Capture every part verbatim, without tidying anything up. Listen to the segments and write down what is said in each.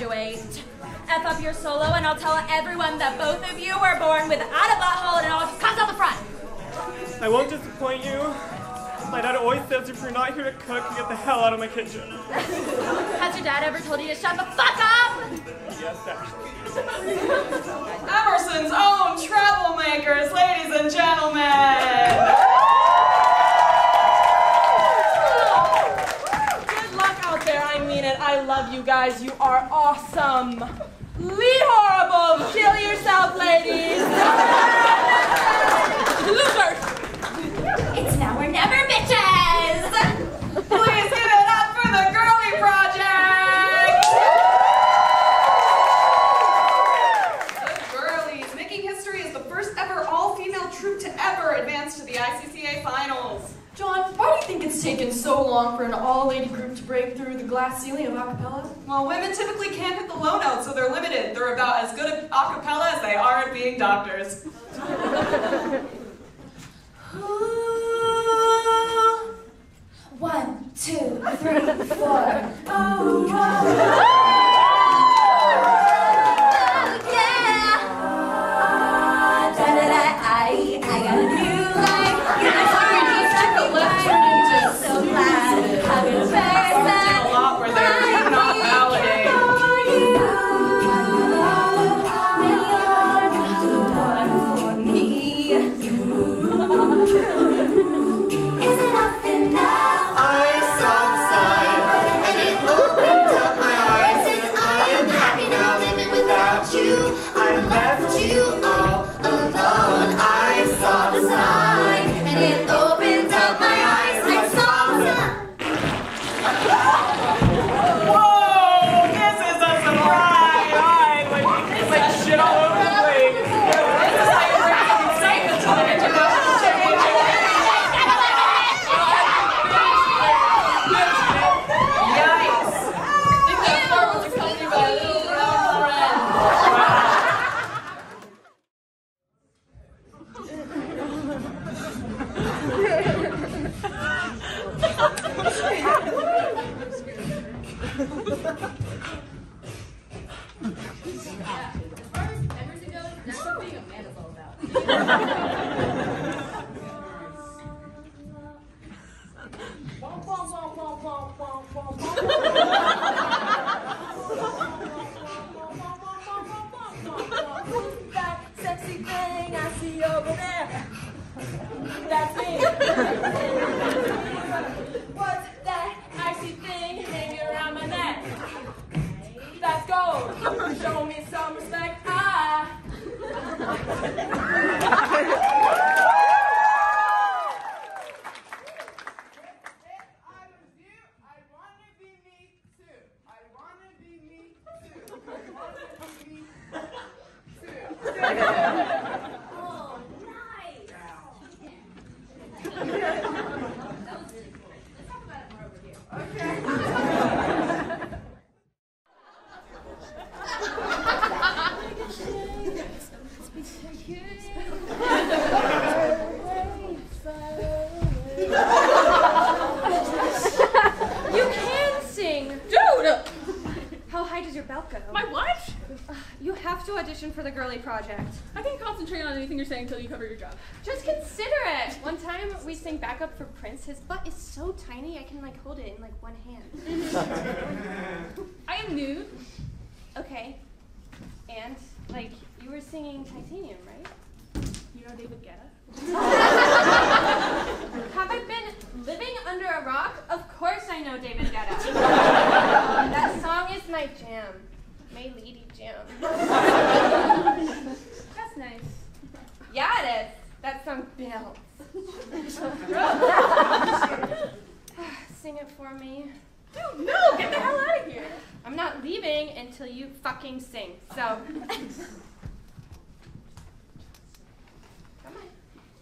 graduate. F up your solo and I'll tell everyone that both of you were born without a butthole and it all just comes out the front. I won't disappoint you. My dad always says if you're not here to cook, you get the hell out of my kitchen. Has your dad ever told you to shut the fuck up? Yes, actually. Emerson's own troublemakers, ladies and gentlemen! Good luck out there, I mean it. I love you guys. You are awesome. Lee Horrible, kill yourself, ladies! Losers! It's now or never, bitches! Please give it up for the Girly Project! The Girlies, making history as the first ever all-female troupe to ever advance to the I C C A finals. John, why do you think it's taken so long for an all-lady group to break through the glass ceiling of acapella? Well, women typically can't hit the low notes, so they're limited. They're about as good at acapella as they are at being doctors. One, two, three, four. Oh, oh. Yeah. Da da da. I, I got a new life. Yeah, Take a left turn into so glad. I'm a person. a lot where they're do not validate. That sexy thing I see over there. That's me. What's that icy thing hanging around my neck? That's gold. Show me some respect. Ah. Oh, nice. Let's talk about it more over here. Okay. You can sing. Dude! How high does your belt go? My what? Uh, you have to audition for the Girly Project. I can concentrate on anything you're saying until you cover your job. Just consider it. One time we sang backup for Prince. His butt is so tiny I can like hold it in like one hand. I am nude. Okay. And like you were singing Titanium, right? You know David Guetta? Have I been living under a rock? Of course I know David Guetta. That song is my jam. My lady jam. That's nice. Yeah, it is. That song builds. Sing it for me. Dude, no! Get the hell out of here! I'm not leaving until you fucking sing. So. Come on.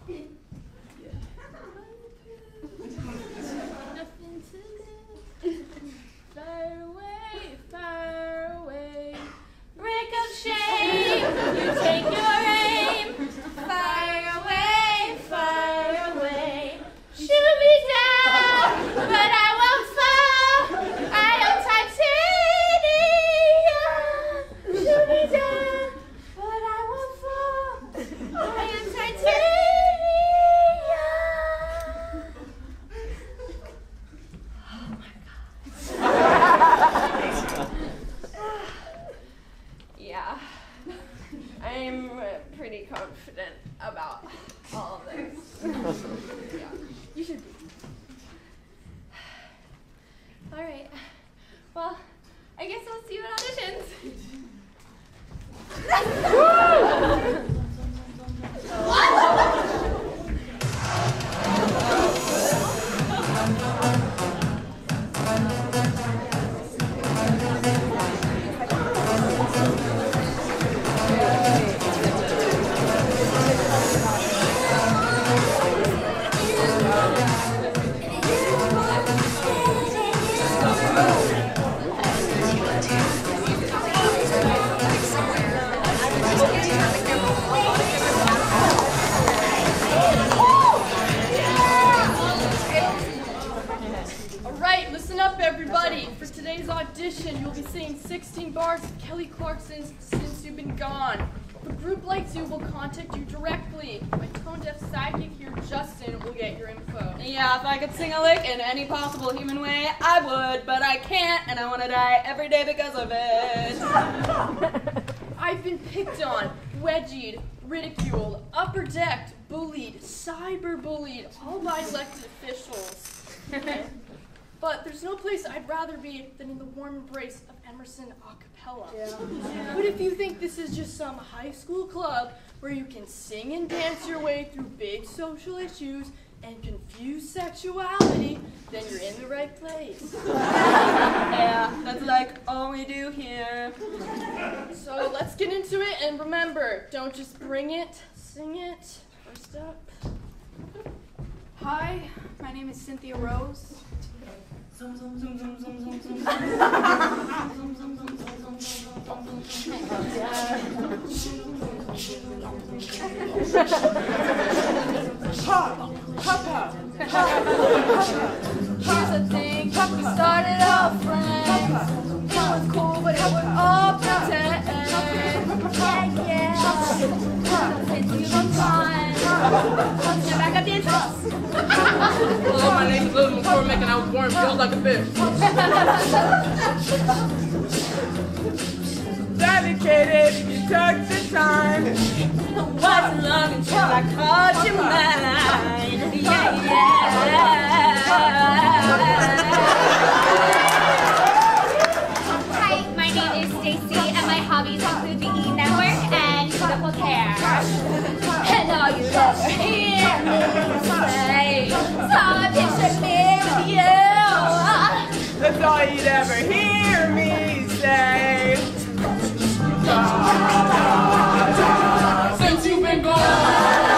Nothing to do. Far away, far away. Break of shame, you take your aim. Far away, far away. Shoot me down, but I won't fall. I am titanium. yes, Kelly Clarkson's Since You've Been Gone. If a group like you will contact you directly. My tone-deaf sidekick here, Justin, will get your info. Yeah, if I could sing a lick in any possible human way, I would, but I can't, and I want to die every day because of it. I've been picked on, wedgied, ridiculed, upper-decked, bullied, cyber-bullied, all by elected officials. But there's no place I'd rather be than in the warm embrace of Emerson a cappella. Yeah. Yeah. But if you think this is just some high school club where you can sing and dance your way through big social issues and confuse sexuality, then you're in the right place. Yeah, that's like all we do here. So let's get into it, and remember, don't just bring it, sing it. First up. Hi, my name is Cynthia Rose. Zoom, zoom, zoom, zoom, zoom, zoom, zoom. Here's the thing, we started out friends. It was cool, but it was all pretend. Yeah, yeah. Since you've been gone. Now back up the entrance. Hello, my name is Little McCormick, and I was born built like a fish. Dedicated, you took the time. Wasn't long until I called you mine. Yeah, yeah. Hi, my name is Stacy, and my hobbies include the E! Network and medical care. And all you ever hear me say, saw a picture me with you. That's all you'd ever hear me say. Since you've been gone.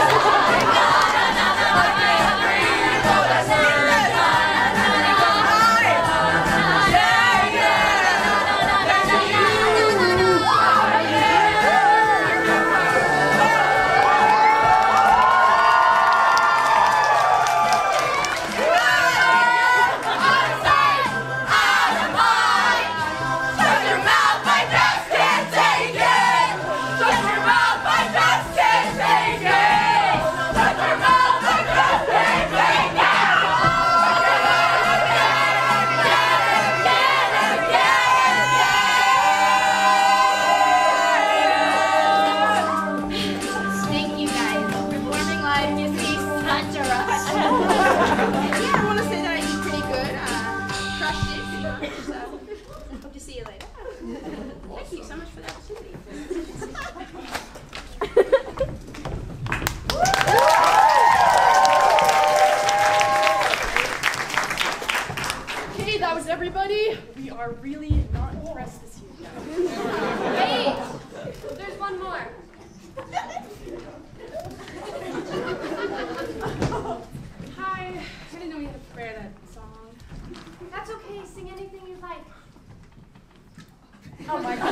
Everybody, we are really not impressed this year. Wait! There's one more. Hi, I didn't know we had to prepare that song. That's okay, sing anything you like. Oh my God.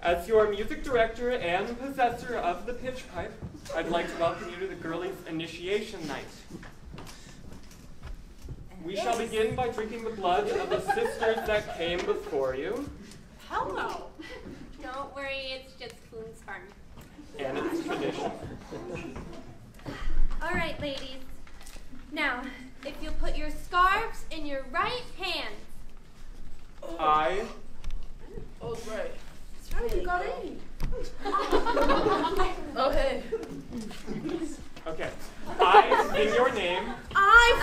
As your music director and possessor of the pitch pipe, I'd like to welcome you to the girlies' initiation night. We shall begin by drinking the blood of the sisters that came before you. Hello. Don't worry, it's just Coon's farm. And it's tradition. All right, ladies. Now, if you'll put your scarves in your right hands. I. Oh, it's right. That's right, you got in. Oh, hey. Okay. I, in your name, I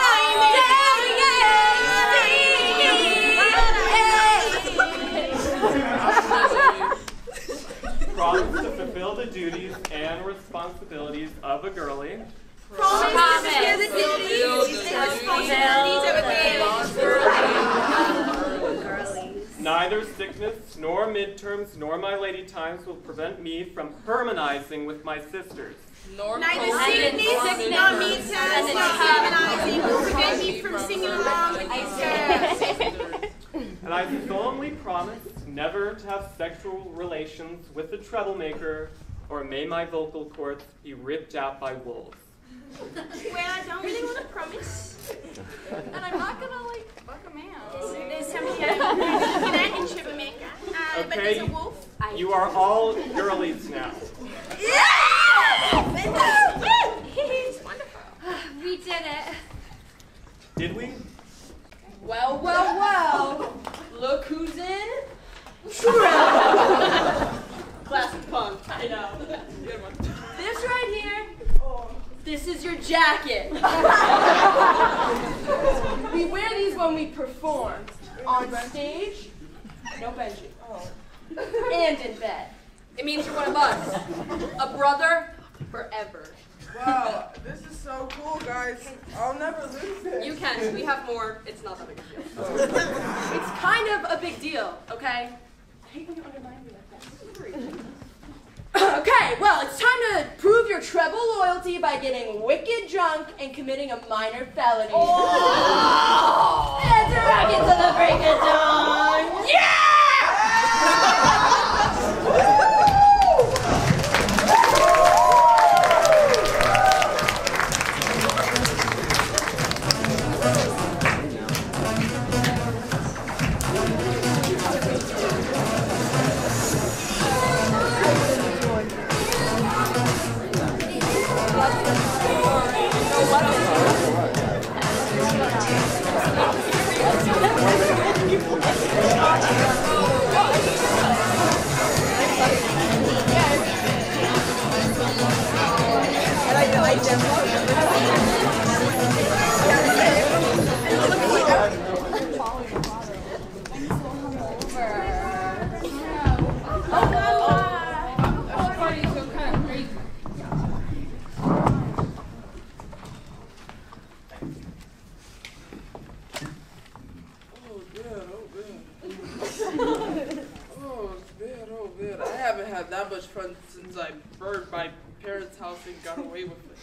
promise to fulfill the duties and responsibilities of a girlie. Promise to fulfill the duties and responsibilities of a girlie. Neither sickness, nor midterms, nor my lady times will prevent me from harmonizing with my sisters. Nor Neither cold, sickness, nor nor midterms, midterms, nor harmonizing will prevent me from singing along with my sisters. And I solemnly promise never to have sexual relations with a troublemaker, or may my vocal cords be ripped out by wolves. Well, I don't really want to promise. And I'm not gonna, like, fuck a man. There's somebody I can troublemaker. Uh, but there's a Okay, wolf. you are all girlies now. He's wonderful. We did it. Did we? Well, well, well. Look who's in. Classic punk. I know. Good one. This right here. This is your jacket. We wear these when we perform. On stage, no Benji. And in bed. It means you're one of us. A brother forever. Wow, this is so cool, guys. I'll never lose this. You can. We have more. It's not that big a deal. It's kind of a big deal, okay? I hate when you undermine me like that. Okay, well, it's time to prove your treble loyalty by getting wicked drunk and committing a minor felony. Oh! Let's rock it to the break of dawn! Yeah! That much fun since I burned my parents' house and got away with it.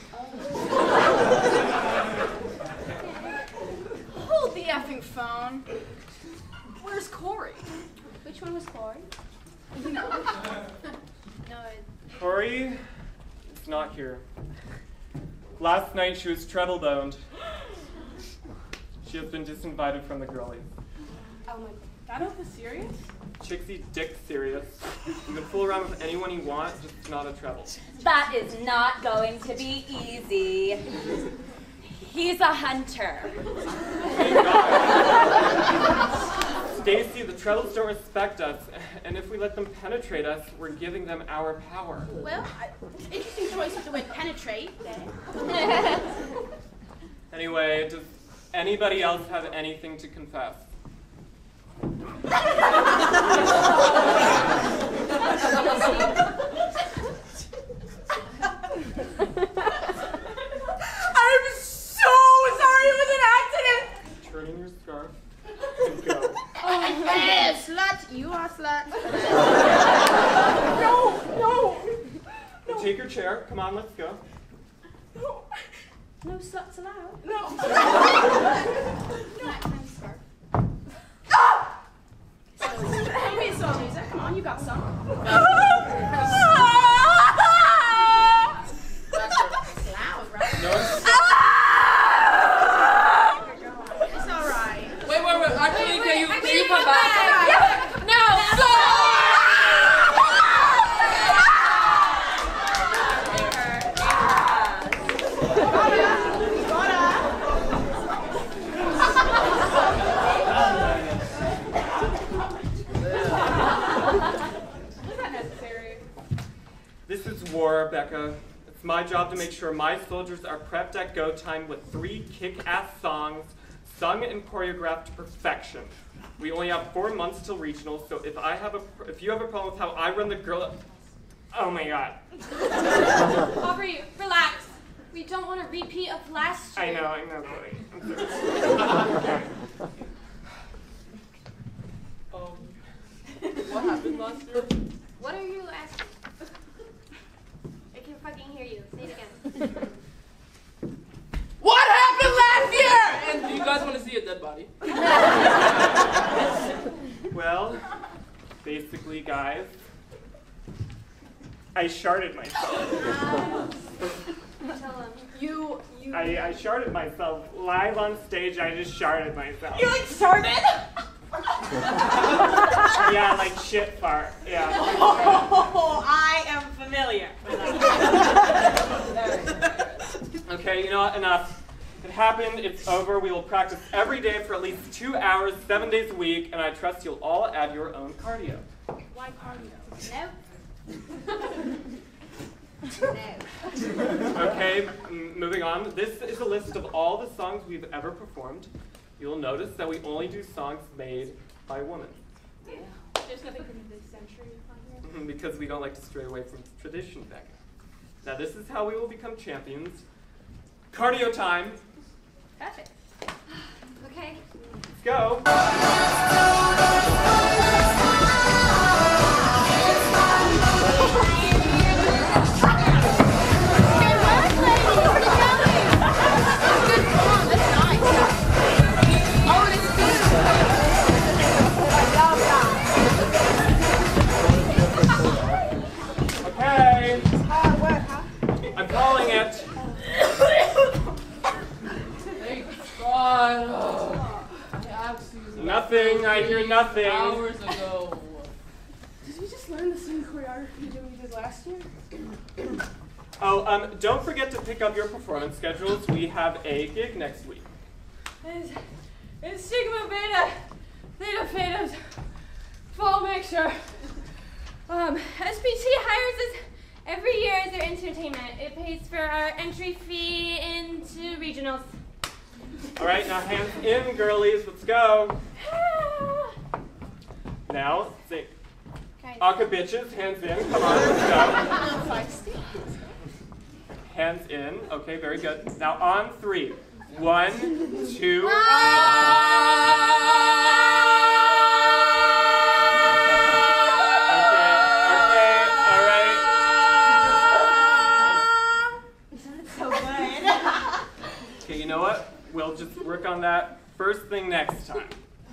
Hold the effing phone. Where's Corey? Which one was Corey? You know. No, it, Corey is not here. Last night she was treble-boned. She has been disinvited from the girlies. Oh my, that is serious? Chixie Dick serious. You can fool around with anyone you want, just not a treble. That is not going to be easy. He's a hunter. Stacy, the trebles don't respect us, and if we let them penetrate us, we're giving them our power. well, I, interesting choice of the word penetrate. Anyway, does anybody else have anything to confess? I'm so sorry it was an accident! Turn in your scarf and go. Hey, slut, you are slut. No, no, Take your chair. Come on, let's go. no, No sluts allowed. no. Nighttime scarf. Ah! Hand me some music. Come on, you got some. No. It's all right. Wait, wait, wait. Actually, can you can you come back? No! Was that necessary? This is war, Becca. It's my job to make sure my soldiers are prepped at go time with three kick-ass songs sung and choreographed to perfection. We only have four months till regionals, so if I have a, if you have a problem with how I run the girl, oh my god. Aubrey, relax. We don't want a repeat of last year. I know, I know, Chloe. I'm sorry. Um, what happened last year? What are you asking? I can fucking hear you. Say it again. What happened last year? And do you guys want to see a dead body? Well, basically, guys, I sharted myself. Tell him. You, you. I, I sharted myself live on stage. I just sharted myself. You like started? Yeah, like shit fart. Yeah. Oh, I am familiar. Okay, you know what? Enough. It happened. It's over. We will practice every day for at least two hours, seven days a week, and I trust you'll all add your own cardio. Why cardio? No. Okay, m- moving on. This is a list of all the songs we've ever performed. You'll notice that we only do songs made by women. There's nothing from this century on here. Mhm, because we don't like to stray away from tradition, Becca. Now this is how we will become champions. Cardio time. Perfect. Okay. Let's go. Okay. I'm calling it. Thank God. Oh, I absolutely Nothing. I hear nothing. hours ago. Did we just learn the same choreography that we did last year? Oh, um, don't forget to pick up your performance schedules. We have a gig next week. It's, it's Sigma Beta, Theta Theta's fall mixture. Um, S P T hires us every year as their entertainment. It pays for our entry fee into regionals. All right, now hands in, girlies. Let's go. Now, sing. Guys. Aka bitches, hands in. Come on, let's go. Hands in. Okay, very good. Now on three. One, two. Okay, you know what? We'll just work on that first thing next time.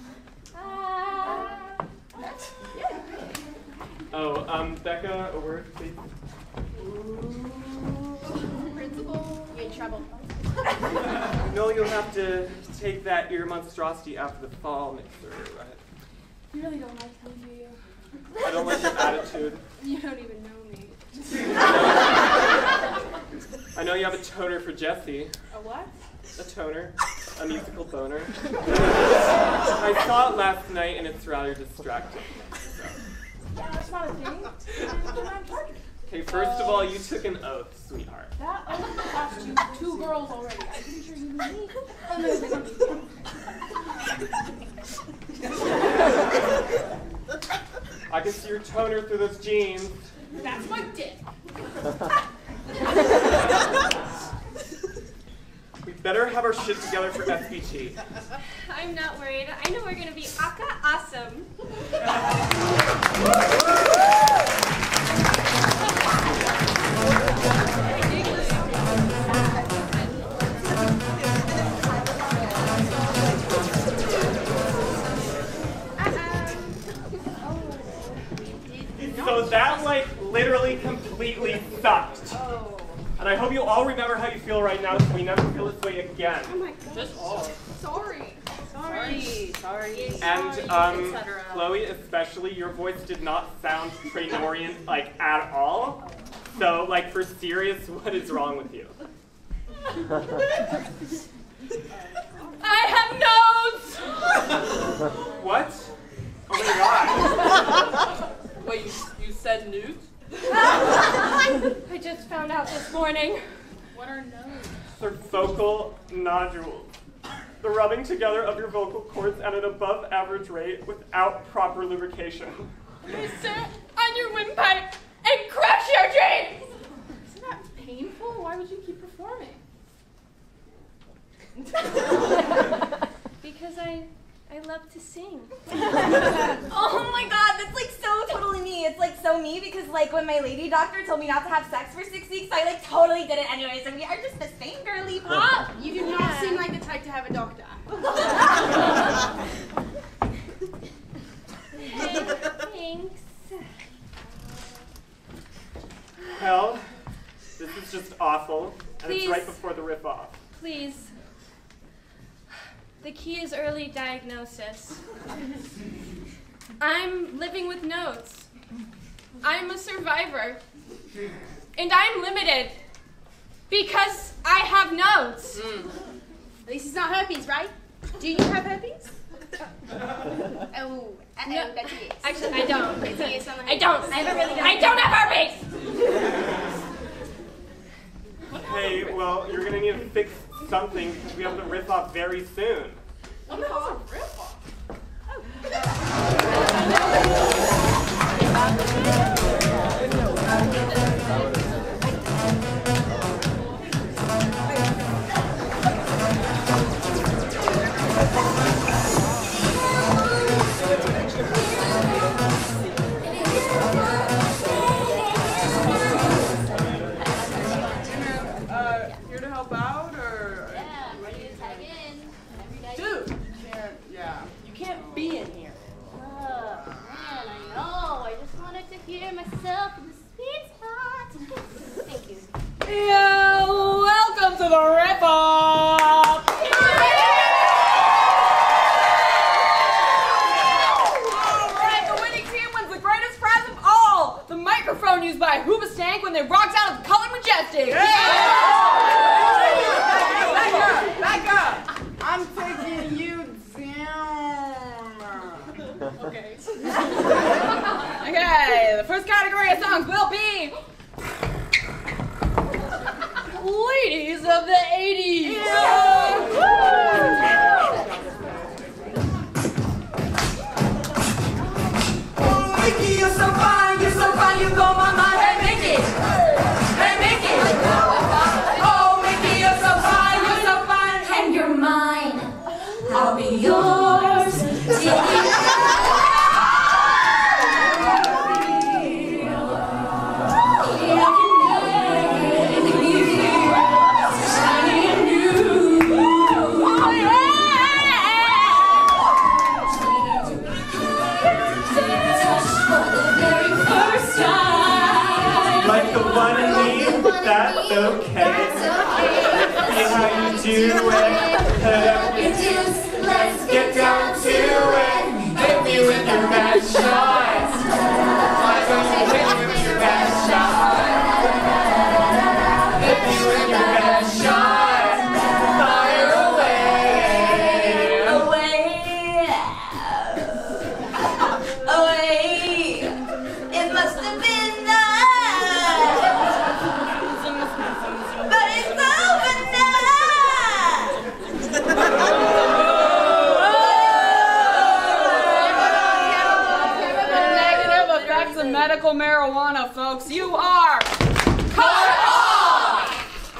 Oh, um, Becca, a word, please. Principal, you in trouble. No, you'll have to take that ear monstrosity after the fall mixer, right? You really don't like me, do you? I don't like your attitude. You don't even know me. I know you have a toner for Jessie. A what? A toner. A musical boner. I saw it last night and it's rather distracting. So. Yeah, that's not a thing. Okay, first of all, you took an oath, sweetheart. That oath cost you two girls already. I'm pretty sure you knew me. Oh, no, I can see your toner through those jeans. that's my dick. We better have our shit together for S B T. I'm not worried. I know we're gonna be aka awesome. So that, like, literally completely sucked. Oh. And I hope you all remember how you feel right now so we never feel this way again. Oh my god. Just all. Sorry. Sorry, sorry. And, um, Chloe, especially, your voice did not sound Trainorian, like, at all. So, like, for serious, what is wrong with you? I have notes! What? Oh my god. Wait, you, you said nudes? I just found out this morning. What are nodes? They're vocal nodules. The rubbing together of your vocal cords at an above average rate without proper lubrication. They sit on your windpipe and crush your dreams! Isn't that painful? Why would you keep performing? Because I, I love to sing. Oh my god, that's like so totally me. It's like so me because like when my lady doctor told me not to have sex for six weeks, I like totally did it anyways, and we are just the same girly pop. You do not seem like the type to have a doctor. Thanks. Hell, this is just awful, and Please. it's right before the riff off. Please. The key is early diagnosis. I'm living with nodes. I'm a survivor. And I'm limited. Because I have nodes. Mm. At least it's not herpes, right? Do you have herpes? Oh, uh-oh, No. that's a yes. Actually, I don't. It's a yes on the I don't. I have a really good I don't have herpes! Hey, well, you're gonna need to fix something because we have the riff off very soon. What the hell's a rip-off? Uh, here to help out, or? Yeah, ready to tag in. Every day. Dude! Can't, yeah. You can't be in here. Oh, man, I know. I just wanted to hear myself in the sweet spot. Thank you. Yeah, welcome to the rip-off! Alright, the winning team wins the greatest prize of all! The microphone used by Hoobastank when they rocked out of the Colored Majestic! Back up! Back up! I'm taking you down. Okay. Okay, the first category of songs will be ladies of the eighties. Oh, Mickey, you're so fine, you're so fine, you blow my mind. Hey, Mickey. Hey, Mickey. Oh, Mickey, you're so fine, you're so fine, and you're mine. I'll be yours. Like the one in me, that's okay. See how you do it. Put up your dues, let's get down to it. Hit me with your best shot. Why don't you hit me with your best shot? Hit me with your best shot. Fire away. Away. Away. It must have been that. But it's over Negative effects of medical marijuana, folks. You are cut off!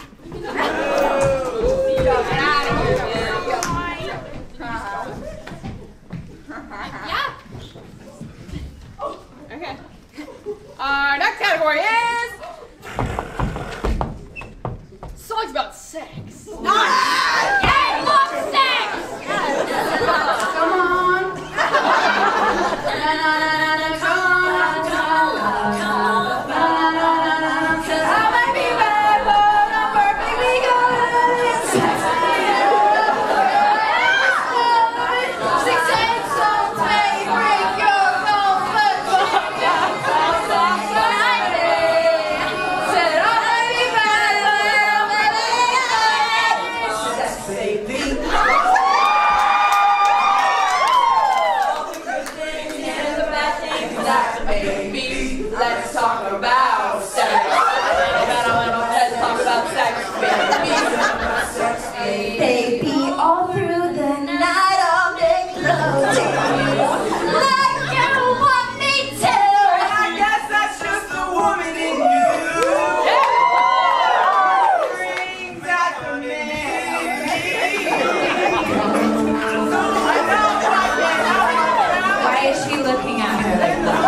Yeah. Okay. Our next category is songs about sex. Yay, love sex! Come on. Na, na, na, na, na, come on, come on. baby. Let's talk about sex. Let's talk about sex, baby. Baby, all through the night I'll make love to you like you want me to. I guess that's just the woman in you. Brings out the man. Why is she looking at her like that?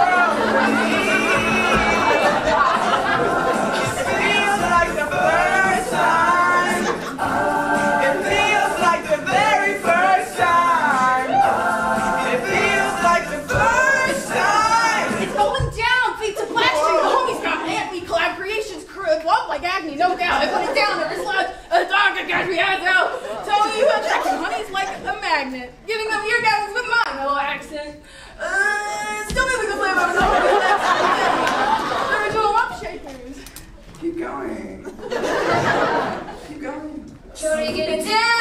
Like Agni, no doubt. I put it down, there was lots of dog that got me hands out. Telling you attraction, honey's like a magnet. Giving them eargasms with my mellow accent. Uh, still moving the flavor of the original lump shakers. Keep going. Keep going. Shorty, get it down.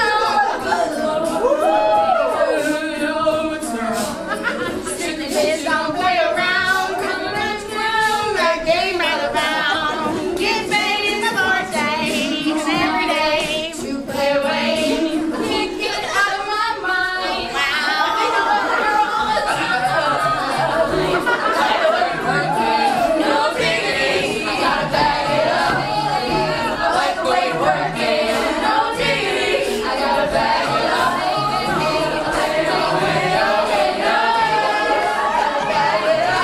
Strictly kids don't play around. Come around, come that game right around. Get paid in the birthday, and every day to play away. Can't get it out of my mind. I think about her all the time. No diggity, I gotta back it up. I like the way you're working. No diggity, I gotta back it up. I like the way you're working. No diggity, I gotta back it up.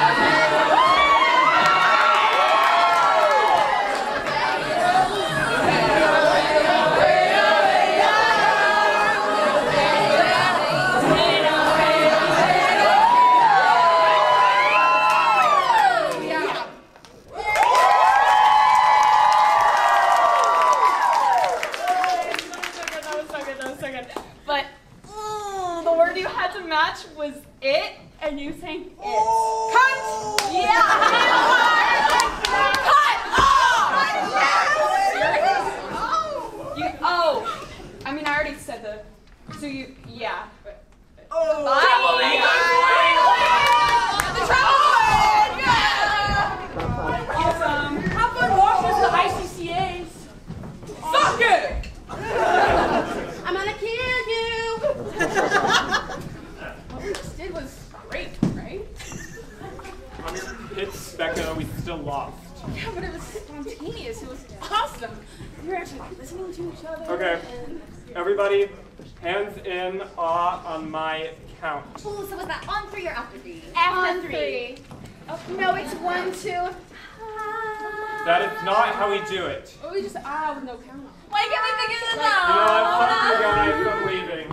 That was so good, that was so good. But mm, the word you had to match was it, and you sang it. Cut! Yeah! Cut! Oh! You, oh! I mean, I already said the, so you, yeah. Oh. Bye! The trouble! Yeah! Awesome. How fun watches the I C C As? Fuck it! I'm gonna kill you! What we just did was great, right? On your hits, Becca, we still lost. Yeah, but it was spontaneous. It was awesome. We were actually listening to each other. Okay. And Everybody, hands in awe on my count. Oh, so was that on three or after three? After three. oh, no, it's one, two. That is not how we do it. Oh, we just ah with no count. Why can't we figure this You know out? what? Fuck you guys. I'm leaving.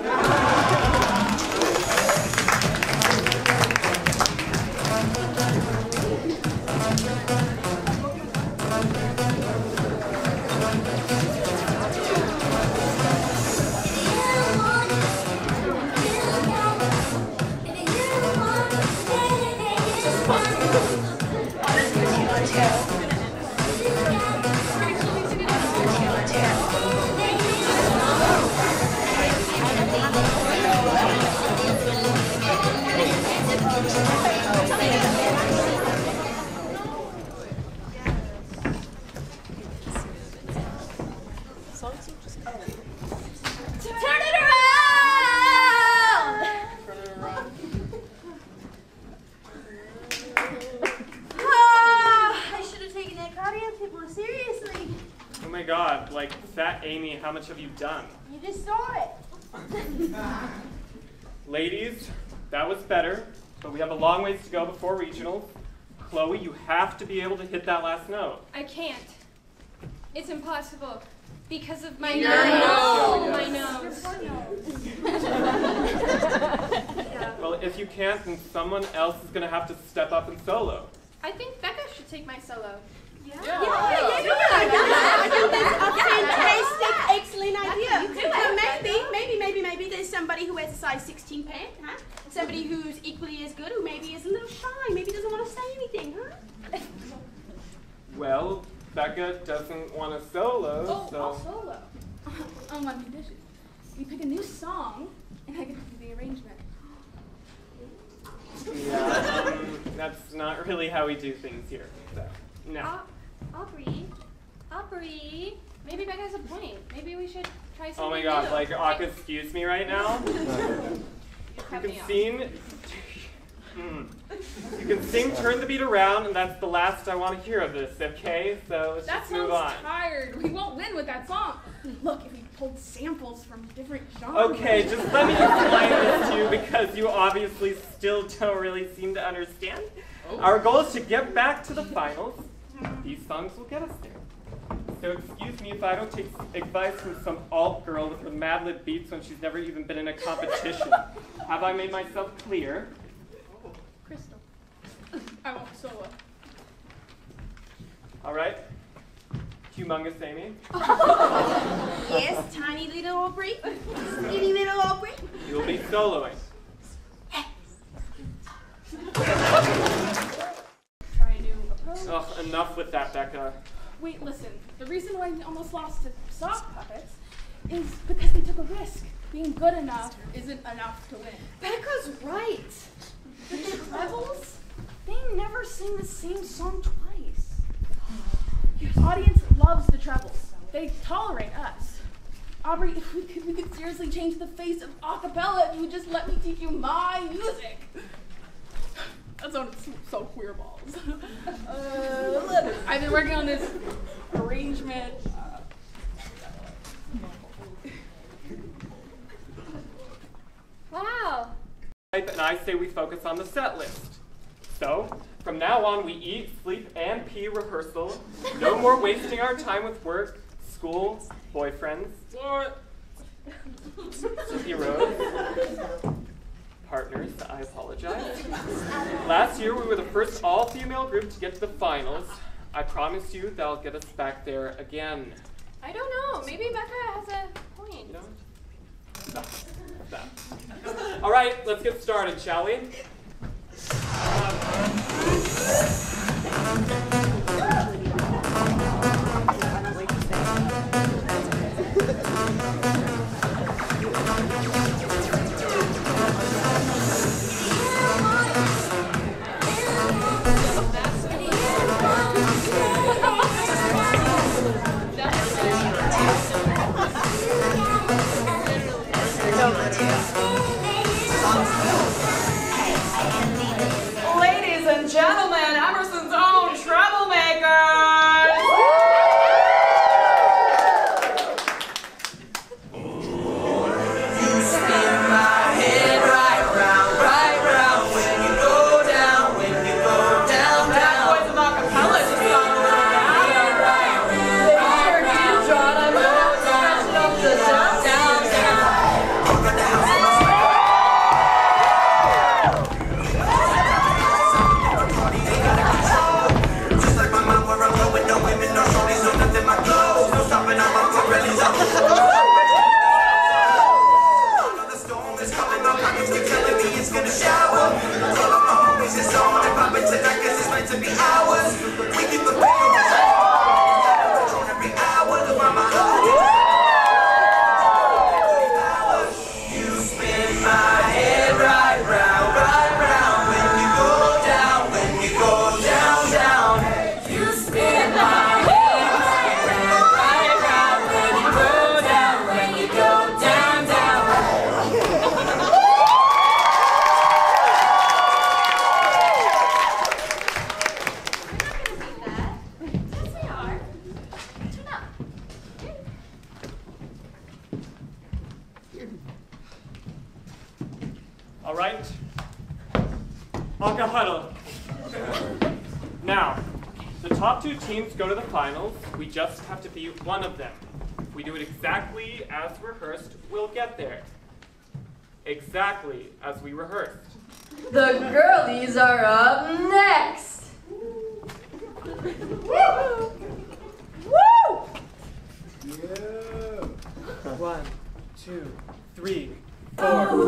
Turn it around! Ah, I should have taken that cardio tip more seriously. Oh my god, like, Fat Amy, how much have you done? You just saw it. Ladies, that was better, but we have a long ways to go before regionals. Chloe, you have to be able to hit that last note. I can't. It's impossible. Because of my Your nose. nose. My nose. Well, if you can't, then someone else is going to have to step up and solo. I think Becca should take my solo. Yeah, yeah, yeah, yeah. I think that's a fantastic, excellent idea. You do it. So maybe, maybe, maybe, maybe there's somebody who wears a size sixteen pant, huh? Somebody who's equally as good, who maybe is a little shy, maybe doesn't want to say anything, huh? Well, Becca doesn't want to solo, Oh, so... I'll solo. On one condition. You pick a new song, and I get to do the arrangement. Yeah, um, That's not really how we do things here. So, no. Uh, Aubrey, Aubrey, maybe Becca has a point. Maybe we should try something Oh my god, new. like, Aka, excuse me right now? You can sing, mm. you can sing Turn the Beat Around, and that's the last I want to hear of this, okay? So let's That just move on. sounds tired. We won't win with that song. Look, if we pulled samples from different genres. Okay, just let me explain this to you because you obviously still don't really seem to understand. Oh. Our goal is to get back to the finals. These songs will get us there. So excuse me if I don't take advice from some alt girl with her Mad Lib beats when she's never even been in a competition. Have I made myself clear? Oh, Crystal. I want solo. All right. Humongous Amy. Yes, tiny little Aubrey. Skinny little Aubrey. You will be soloing. Try a new approach. Ugh, enough with that, Becca. Wait, listen. The reason why we almost lost to sock puppets is because they took a risk. Being good enough isn't enough to win. Becca's right. The trebles, they never sing the same song twice. The audience loves the trebles. They tolerate us. Aubrey, if we could, we could seriously change the face of a cappella if you would just let me teach you my music. That sounded so, so queer balls. uh, I've been working on this arrangement. Uh, Wow. And I say we focus on the set list. So, from now on, we eat, sleep, and pee rehearsal. No more wasting our time with work, school, boyfriends. What? Heroes. Partners, I apologize. Last year, we were the first all-female group to get to the finals. I promise you that'll get us back there again. I don't know. Maybe Becca has a point. You know? Stop. Stop. All right, let's get started, shall we? Ladies and gentlemen, Emerson's own troublemakers! You spin my head right round, right round when you go down, when you go down, That down. voice of acapella just sounded a little bad. They sure did, John. I love scratching up the down, down, down. Just like my mind where I'm going, no women, no shorties, no nothing, my clothes, no stopping on my Pirellis. The storm is coming, my pockets keep telling me it's gonna shower. Tell all my homies it's on and pop it tonight, cause it's meant to be ours. We keep the pain on every hour to find my hours. You spin my head right round, right round when you go down, when you go down, down. You spin my head right round, right round when you go down, when you go down, down. Yes, we are. Turn up. All right. Aka huddle. Now, the top two teams go to the finals. We just have to beat one of them. If we do it exactly as rehearsed, we'll get there. Exactly as we rehearsed. The girlies are up next. Woo! Woo! One, two, three, four.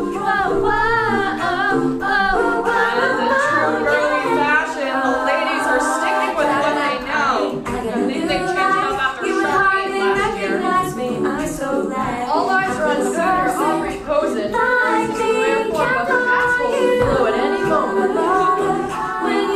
As in true girly fashion, the ladies are sticking with what they know. I think they changed it up after Sharpie last year. All eyes are on Senator Aubrey Posen, who is to therefore but the asshole will blow at any moment.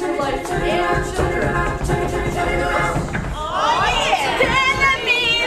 for life and our children. Oh yeah! Turn the beat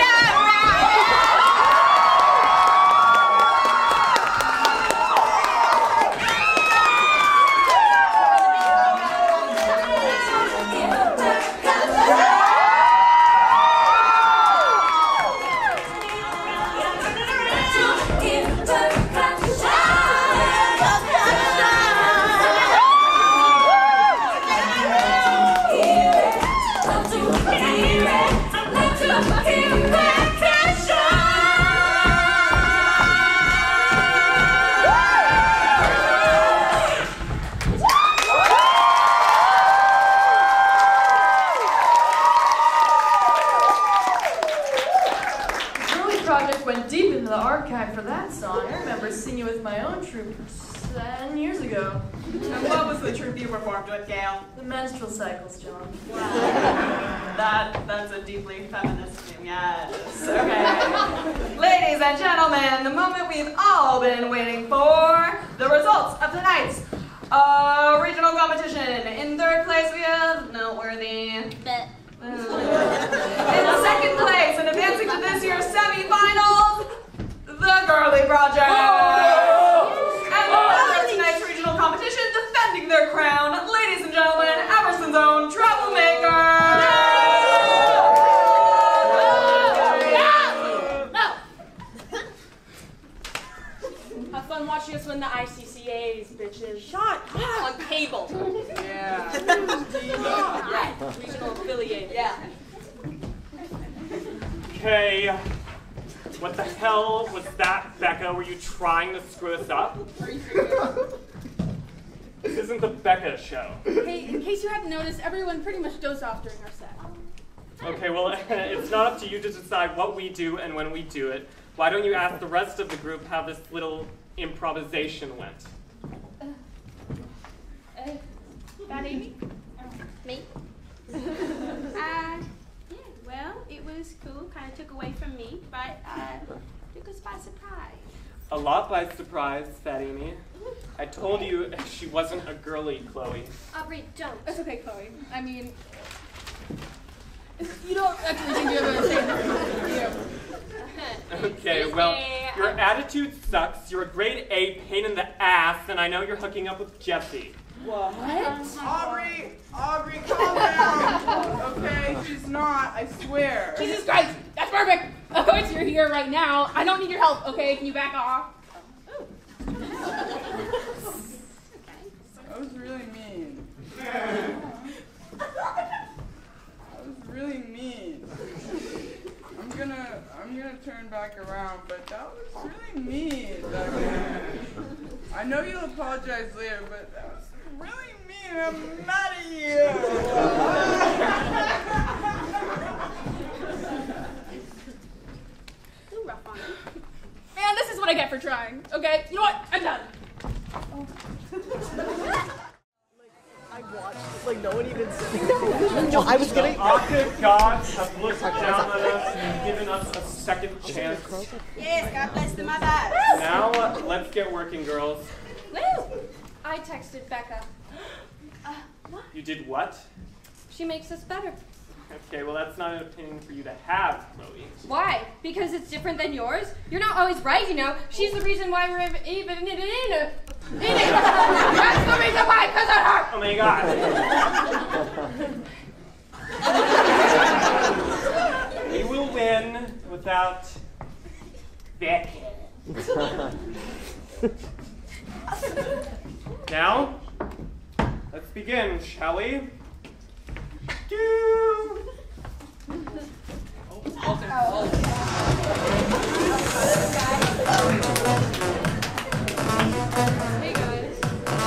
Went deep into the archive for that song. I remember singing with my own troupe ten years ago. And what was the troupe you performed with, Gail? The menstrual cycles, John. Wow. that, that's a deeply feminist name, yes. Okay. Ladies and gentlemen, the moment we've all been waiting for, the results of tonight's uh, regional competition. In third place, we have Noteworthy. In second place, and advancing to this year's semifinals, the Girly Project. Oh! And the winner of tonight's regional competition, defending their crown, ladies and gentlemen, Emerson's own Troublemaker. No! Have fun watching us win the I C C As, bitches. Shut up! On cable. Yeah. Right. Regional affiliate. Yeah. Okay. What the hell was that, Becca? Were you trying to screw us up? This isn't the Becca show. Hey, in case you hadn't noticed, everyone pretty much dozed off during our set. Okay, well, it's not up to you to decide what we do and when we do it. Why don't you ask the rest of the group how this little improvisation went? Uh, uh, Bad Amy? Me? uh, yeah, well, it was cool. Kind of took away from me, but uh, took us by surprise. A lot by surprise, Fat Amy. I told you she wasn't a girly, Chloe. Aubrey, don't. It's okay, Chloe. I mean, you don't actually think you're going to say that. Okay, well, your attitude sucks. You're a grade A pain in the ass, and I know you're hooking up with Jessie. What? Aubrey, Aubrey, calm down. Okay, she's not, I swear. Jesus Christ, that's perfect. Of course you're here right now. I don't need your help, okay? Can you back off? That was really mean. That was really mean. I'm gonna, I'm gonna turn back around, but that was really mean. Becca. I know you'll apologize later, but that was really mean. I'm mad at you. Too rough on him. Man, this is what I get for trying. Okay, you know what? I'm done. I watched, like, no one even said no, I was getting. The octave gods have looked down at us and given us a second chance. Yes, God bless the mother. Now, uh, let's get working, girls. Woo! I texted Becca. Uh, what? You did what? She makes us better. Okay, well, that's not an opinion for you to have, Chloe. Why? Because it's different than yours? You're not always right, you know. She's the reason why we're even even in it. That's the reason why, because of her! Oh my god. We will win without Becca. Now, let's begin, shall we? Do. Hey guys.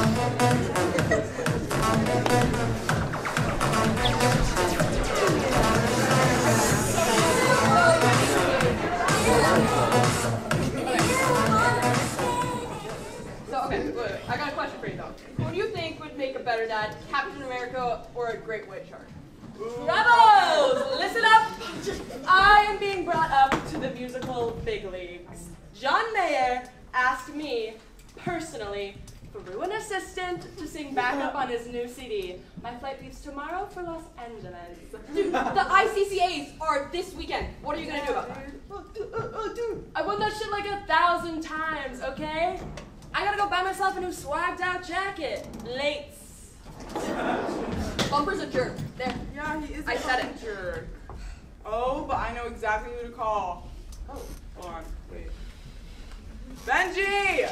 So, okay, wait, wait, I got a question for you though. Who do you think would make a better dad, Captain America or a great white shark? Rebels! Listen up! I am being brought up to the musical big leagues. John Mayer asked me, personally, through an assistant to sing backup on his new C D. My flight leaves tomorrow for Los Angeles. Dude, the I C C As are this weekend. What are you gonna do about that? Oh, dude, uh, uh, dude, I won that shit like a thousand times, okay? I gotta go buy myself a new swagged out jacket. Lates. Bumper's a jerk. There. Yeah, he is a I said fucking it. jerk. Oh, but I know exactly who to call. Oh. Hold on, wait. Benji!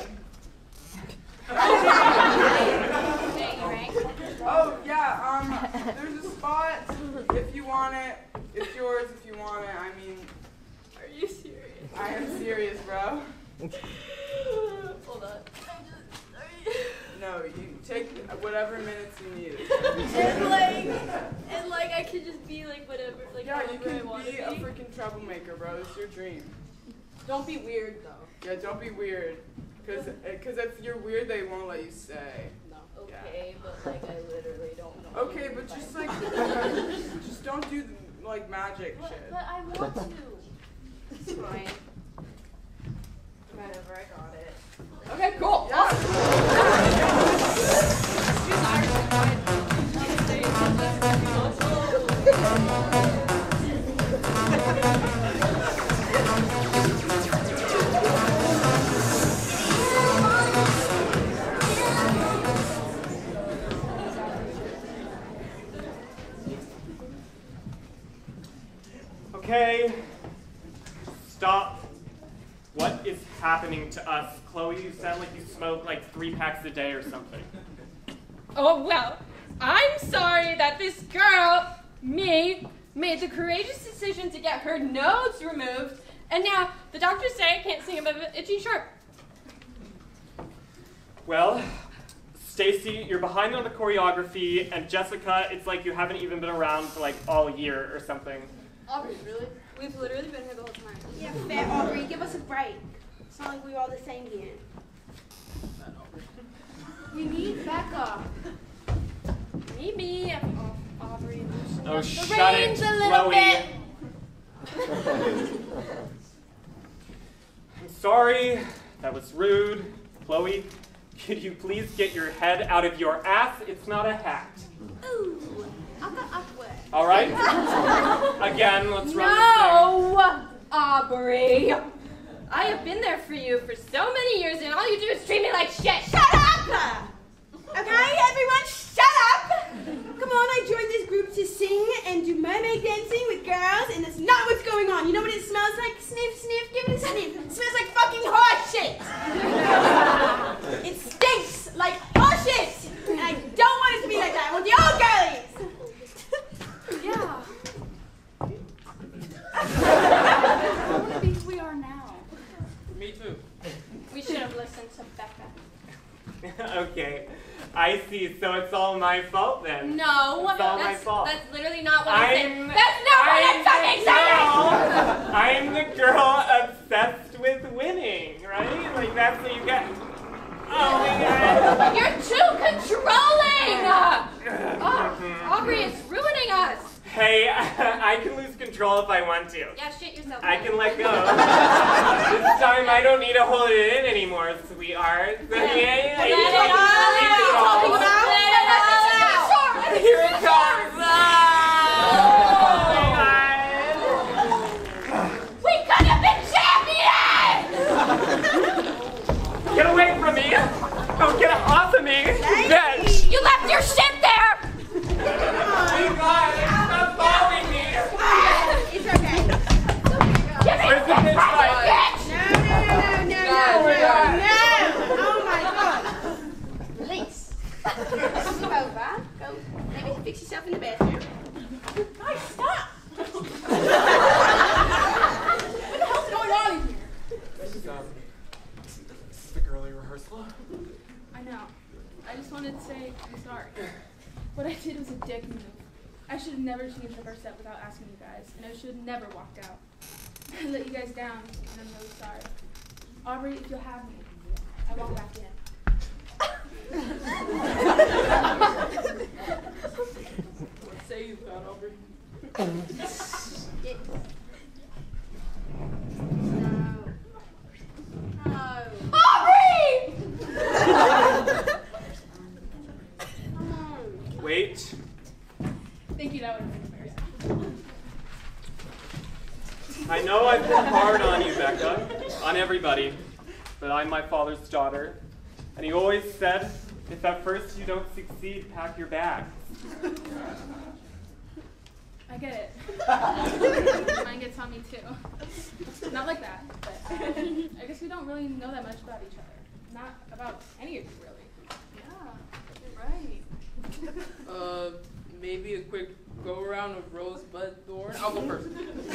Oh, yeah, um, there's a spot if you want it. It's yours if you want it. I mean, Are you serious? I am serious, bro. Hold on. No, you take whatever minutes you need. And like, and like, I could just be like whatever, like Yeah, you however I can want be to a be. freaking troublemaker, bro. It's your dream. Don't be weird though. Yeah, don't be weird. Because cause if you're weird, they won't let you stay. No. Okay, but like I literally don't know. Okay, but just like, just don't do like magic But, shit. but I want to. It's fine. Whatever, I got it. Okay, cool. Awesome. Okay, stop. What is happening to us? Chloe, you sound like you smoke like three packs a day or something. Oh, well, I'm sorry that this girl, me, made the courageous decision to get her nose removed, and now the doctors say I can't sing above an itchy sharp. Well, Stacy, you're behind on the choreography, and Jessica, it's like you haven't even been around for like all year or something. Aubrey, really? We've literally been here the whole time. Yeah, fair, Aubrey. Give us a break. It's not like we were all the same here. We need Becca. Maybe oh, Aubrey. Oh, the shut it, reins a little Chloe. bit. I'm sorry, that was rude. Chloe, could you please get your head out of your ass? It's not a hat. Ooh, I'll go upward. All right? Again, let's run No, Aubrey. I have been there for you for so many years, and all you do is treat me like shit. Shut up! Okay, everyone, shut up! Come on, I joined this group to sing and do mermaid dancing with girls, and that's not what's going on. You know what it smells like? Sniff, sniff, give it a sniff. It smells like fucking horse shit. It stinks like horse shit. And I don't want it to be like that. I want the old girlies. Yeah. I want to be who we are now. Me too. We should have listened to Becca. Okay, I see. So it's all my fault then. No, It's all my that's, fault. that's literally not what I said. I'm, That's not what I'm fucking saying! I'm the girl obsessed with winning, right? Like that's what you get. Oh my god. You're too controlling! Oh, Aubrey, it's ruining us. Hey, I can lose control if I want to. Yeah, shit yourself. I can let go. This time I don't need to hold it in anymore, sweetheart. So, yeah, Let it all out. Let Let it all out. Here it comes. Oh my god. We could have been champions! Get away from me! Don't get off of me! Bitch! You left your shit there! Oh my god! Stop following me! It's okay. Give me Where's the bitch fight? bitch! No, no, no, no, no, no, no. Oh my god. Release. Move over. Go. Maybe fix yourself in the bathroom. Guys, stop. What the hell's going on in here? This is, um, this is the girly rehearsal. I know. I just wanted to say I'm sorry. What I did was a dick move. I should have never changed the first step without asking you guys, and I should have never walked out. I let you guys down, and I'm really sorry. Aubrey, if you'll have me, I walk back in. What say you, that, Aubrey? No. No. Aubrey! everybody, but I'm my father's daughter. And he always said, if at first you don't succeed, pack your bags. I get it. Mine gets on me too. Not like that, but um, I guess we don't really know that much about each other. Not about any of you, really. Yeah, you're right. Uh, maybe a quick go around of Rosebud Thorn. I'll go first.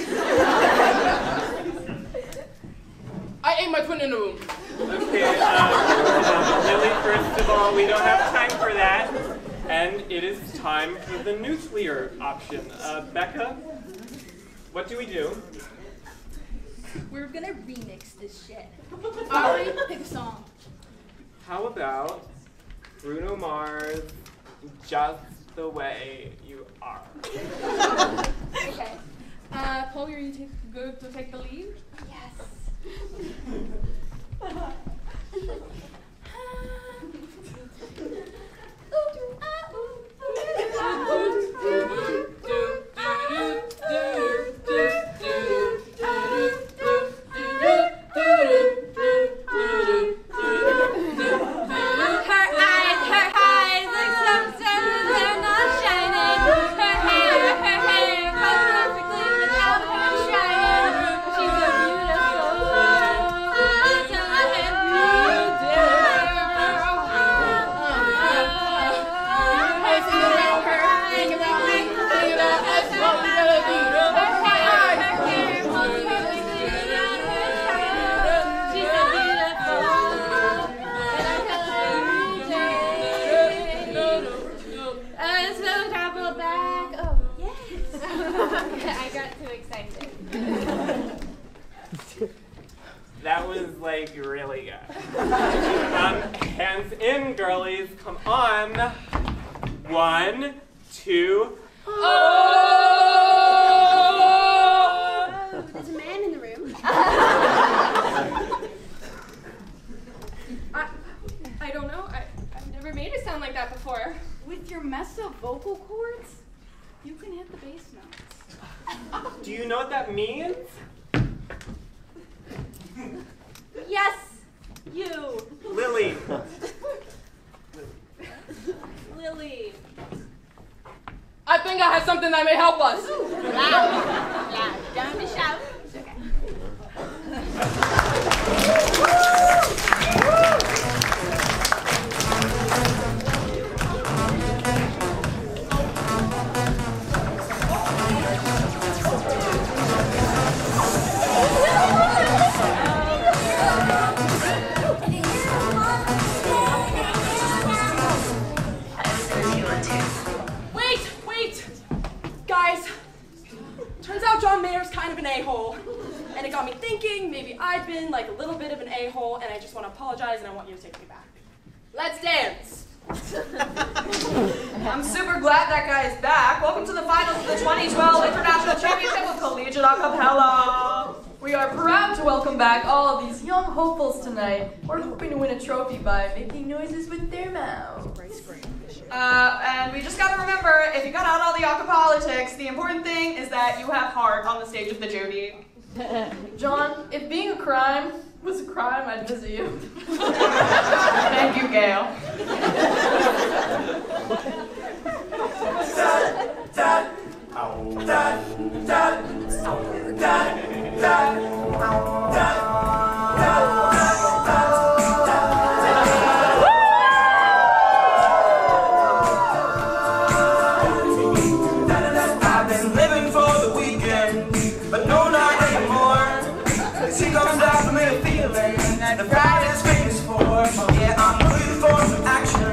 I ate my twin in the room. Okay, uh, Lily, first of all, we don't have time for that. And it is time for the nuclear option. Uh, Becca, what do we do? We're gonna remix this shit. Alright, pick a song. How about Bruno Mars, Just the Way You Are? Okay. Uh, Paul, are you take, good to take the lead? Yes. That was like really good. Um, hands in, girlies. Come on. One, two. Oh! There's a man in the room. I, I don't know. I, I've never made it sound like that before. With your messed up vocal cords, you can hit the bass notes. Do you know what that means? Yes, you. Lily. Lily. I think I have something that may help us. Loud. Loud. Don't be shout. It's okay. Turns out John Mayer's kind of an a-hole. And it got me thinking, maybe I've been like a little bit of an a-hole, and I just want to apologize, and I want you to take me back. Let's dance! I'm super glad that guy is back. Welcome to the finals of the twenty twelve International Championship of Collegiate Acapella. We are proud to welcome back all of these young hopefuls tonight. We're hoping to win a trophy by making noises with their mouths. Uh, and we just gotta remember, if you got out all the acapolitics, the important thing is that you have heart on the stage of the Judy. John, if being a crime was a crime, I'd visit you. Thank you, Gail. The Friday's famous for, yeah, I'm looking for some action.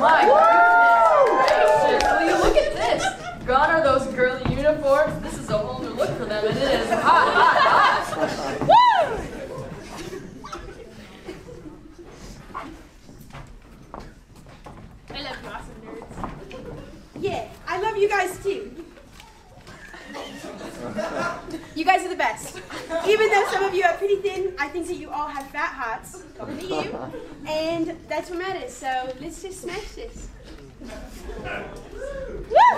my goodness gracious. Will you look at this? Gone are those girly uniforms. This is a whole new look for them, and it is hot, hot, hot. Woo! I love you, awesome nerds. Yeah, I love you guys too. You guys are the best. Even though some of you are pretty thin, I think that you all have fat hearts. Look at you. And that's what matters. So let's just smash this. Woo!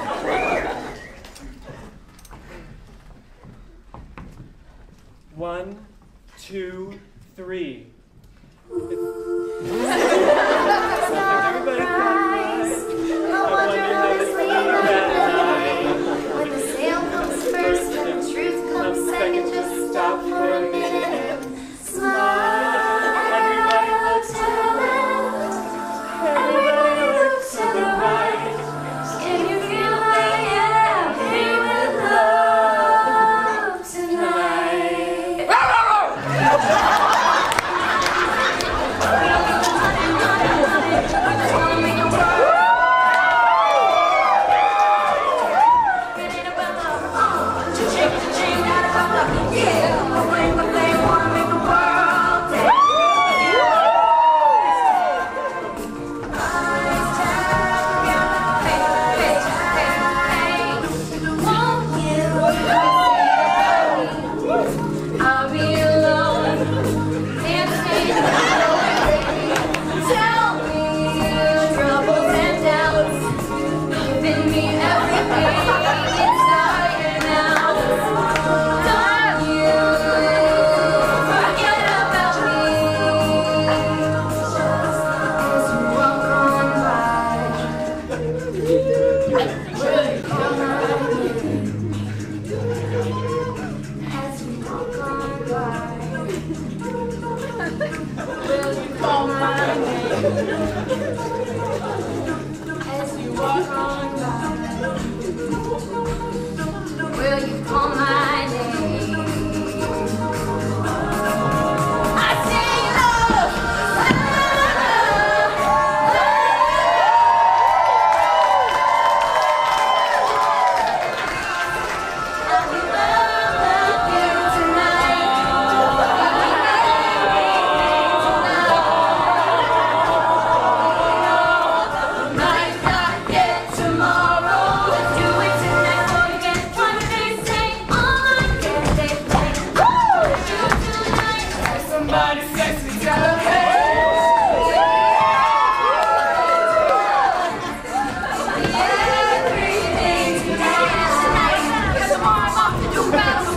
One, two, three. Everybody cries. I wonder how they sleep that night. When the sale comes first and the truth comes second, just stop for a minute and smile. Everybody looks to the left, everybody looks to the right. Can you feel I am here with love tonight? I'll be alone, dancing. Tell me your troubles and doubts. Give me everything inside and out. Don't you forget about me. As you walk on by, will you come my way? As we walk on by, will you call my name? As you walk on by, will you call my name? I say love, love, love, love you tonight. Might not get tomorrow. Do it tonight or you get one day. Say all I can say. Woo! Do it tonight. Somebody sexy, tell her Everything tonight. Cause tomorrow I'm off to do battle.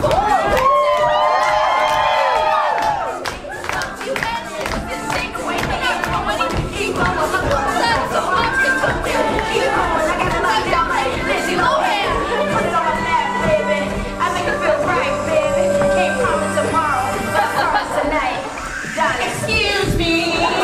You and this thing away me. When you eat, mama, that's so much to put there. Even when I got to love down like Lindsay Lohan. Put it on my lap, baby. I make it feel right, baby. Can't promise tomorrow, but promise tonight. Darling, excuse me.